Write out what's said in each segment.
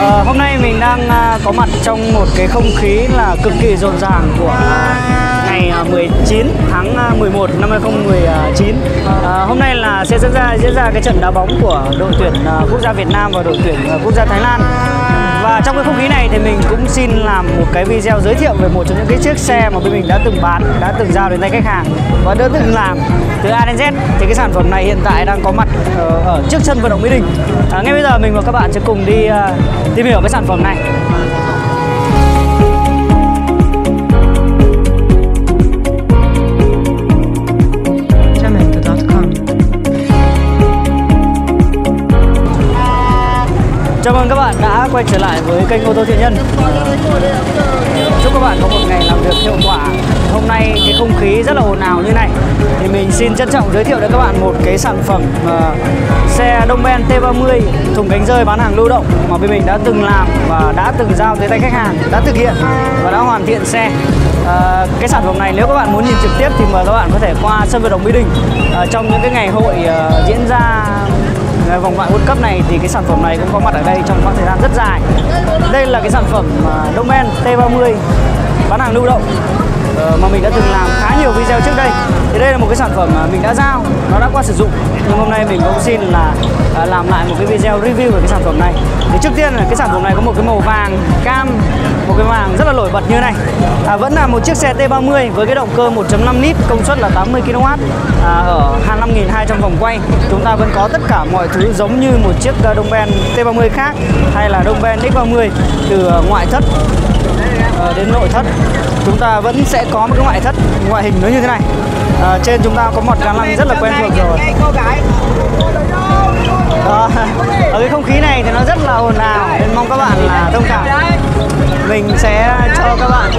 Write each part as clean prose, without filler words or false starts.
Hôm nay mình đang có mặt trong một cái không khí là cực kỳ rộn ràng của ngày 19 tháng 11 năm 2019. Hôm nay là sẽ diễn ra cái trận đá bóng của đội tuyển quốc gia Việt Nam và đội tuyển quốc gia Thái Lan. Và trong cái không khí này thì mình cũng xin làm một cái video giới thiệu về một trong những cái chiếc xe mà bên mình đã từng bán, đã từng giao đến tay khách hàng và đã từng làm từ A đến Z. Thì cái sản phẩm này hiện tại đang có mặt ở trước sân vận động Mỹ Đình. Ngay bây giờ mình và các bạn sẽ cùng đi tìm hiểu cái sản phẩm này. Chào mừng các bạn đã quay trở lại với kênh Ô tô Thiện Nhân. Chúc các bạn có một ngày làm việc hiệu quả. Hôm nay cái không khí rất là ồn ào như này thì mình xin trân trọng giới thiệu đến các bạn một cái sản phẩm xe Đông Ben T30 thùng cánh rơi bán hàng lưu động mà bên mình đã từng làm và đã từng giao tới tay khách hàng, đã thực hiện và đã hoàn thiện xe. Cái sản phẩm này nếu các bạn muốn nhìn trực tiếp thì mời các bạn có thể qua sân vận động Mỹ Đình. Trong những cái ngày hội diễn ra vòng loại World Cup này thì cái sản phẩm này cũng có mặt ở đây trong khoảng thời gian rất dài. Đây là cái sản phẩm Đông Ben T30 bán hàng lưu động mà mình đã từng làm khá nhiều video trước đây. Thì đây là một cái sản phẩm mà mình đã giao, nó đã qua sử dụng, nhưng hôm nay mình cũng xin là làm lại một cái video review về cái sản phẩm này. Thì trước tiên là cái sản phẩm này có một cái màu vàng cam, một cái vàng rất là nổi bật như này. Vẫn là một chiếc xe T30 với cái động cơ 1.5 lít, công suất là 80 kW, ở 25.200 vòng quay. Chúng ta vẫn có tất cả mọi thứ giống như một chiếc Đông Ben T30 khác hay là Đông Ben X30, từ ngoại thất đến nội thất. Chúng ta vẫn sẽ có một cái ngoại hình nó như thế này. Trên chúng ta có một gắn lăng rất là quen thuộc rồi. Ở cái không khí này thì nó rất là ồn ào nên mong các bạn là thông cảm. Mình sẽ cho các bạn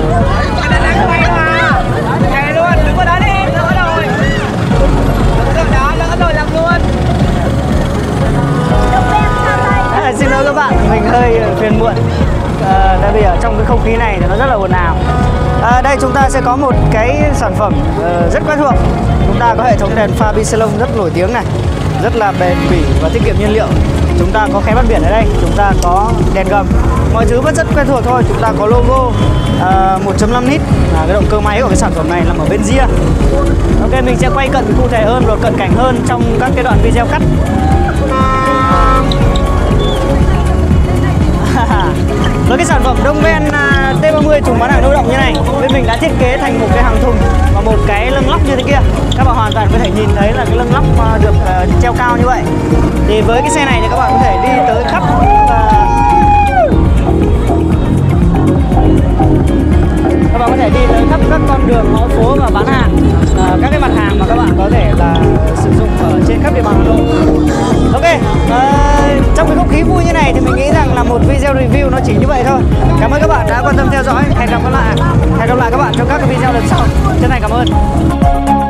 xin lỗi các bạn, mình hơi phiền muộn. Tại vì ở trong cái không khí này thì nó rất là ồn ào. Đây chúng ta sẽ có một cái sản phẩm rất quen thuộc. Chúng ta có hệ thống đèn pha bi salon rất nổi tiếng này, rất là bền bỉ và tiết kiệm nhiên liệu. Chúng ta có khe bắt biển ở đây, chúng ta có đèn gầm, mọi thứ vẫn rất quen thuộc thôi. Chúng ta có logo 1.5 lít, cái động cơ máy của cái sản phẩm này nằm ở bên ria. Ok, mình sẽ quay cận cụ thể hơn và cận cảnh hơn trong các cái đoạn video cắt. Với cái sản phẩm Đông Ben T30 thùng bán hàng lưu động như này, bên mình đã thiết kế thành một cái hàng thùng và một cái lưng lóc như thế kia. Các bạn hoàn toàn có thể nhìn thấy là cái lưng lóc được treo cao như vậy. Thì với cái xe này thì các bạn có thể đi tới khắp các con đường ngõ phố và bán hàng các cái mặt hàng mà các bạn có thể là sử dụng ở trên khắp địa bàn Hà Nội. Ok, trong cái không khí vui như này thì mình nghĩ rằng là một video review nó chỉ như vậy thôi. Cảm ơn các bạn đã quan tâm theo dõi. Hẹn gặp lại các bạn trong các cái video lần sau. Chân thành cảm ơn.